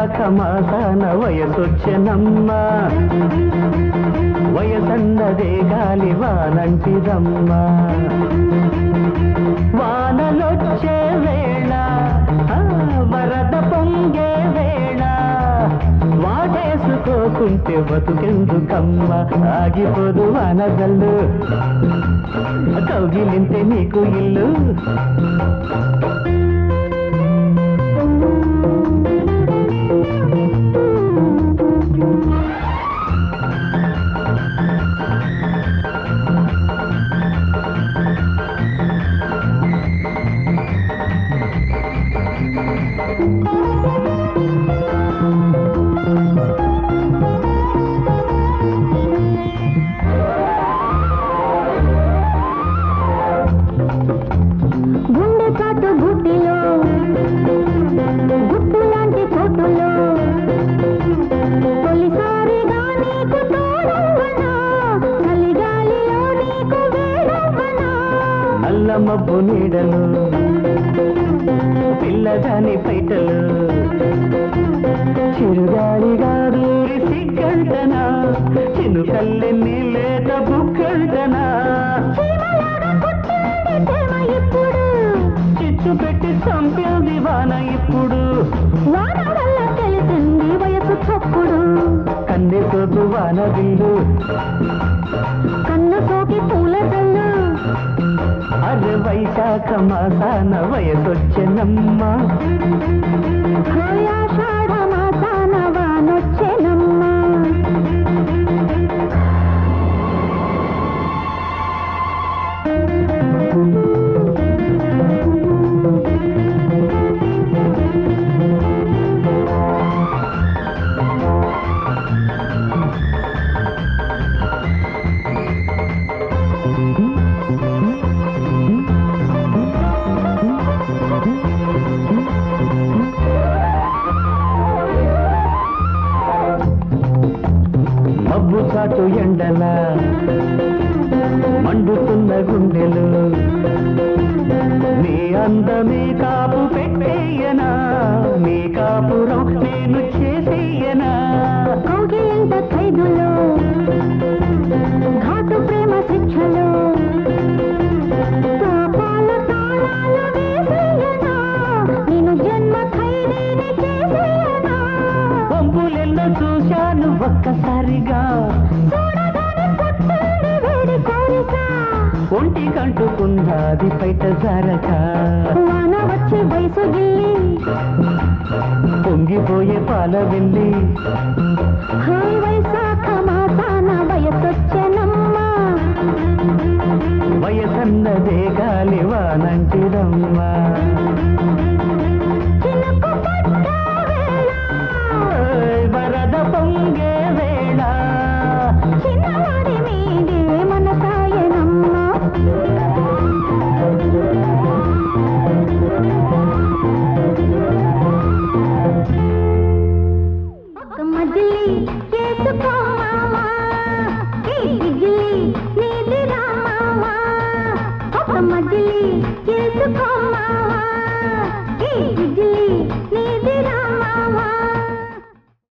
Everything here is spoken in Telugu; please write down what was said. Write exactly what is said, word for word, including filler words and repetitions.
వైశాఖ మాసాన వయసొచ్చెనమ్మా వయసన్నదే గాలి వానంటిదమ్మా వానలొచ్చే వేళ వరద పొంగే వేళ వాటేసుకోకుంటే బతుకెందుకమ్మ ఆగిపోదు వానజల్లు కౌగిలింతే నీకు ఇల్లు మబ్బు నీడలు పిల్లగాని పైటలు చిరుగాలిగా దూరి సిగ్గంటనా చినుకల్లెన్ని లేత బుగ్గంటనా చిచ్చు పెట్టి చంపేది వాన ఇప్పుడు వాన వల్ల తెలిసింది వయసు చప్పుడు కన్నె సోకు వాన బిల్లు కన్న సోకి పూల జల్లు అరే వైశాఖ మాసాన వయసొచ్చెనమ్మా ఆషాఢ మాసాన వానొచ్చెనమ్మా మబ్బు చాటు ఎండల మండుతున్న గుండెలు నీ అందమే కాపు పెట్టేయనా నీ కాపురం నేను చేసేయనా కౌగిలింత ఖైదులో ఘాటు ప్రేమ శిక్షలో పాపాల తాళాల వేసేయనా నేను జన్మ ఖైదీని చేసేయనా పంపులెన్నో చూశాను ఒక్కసారిగా ఒంటి కంటుకున్నది బయట జారక వాన వచ్చి వయసు గిల్లి పొంగిపోయే పాల వెళ్ళి హాయ్ వైశాఖ మాసాన వయసొచ్చెనమ్మా వయసన్నదే గాలి వానంటిదమ్మా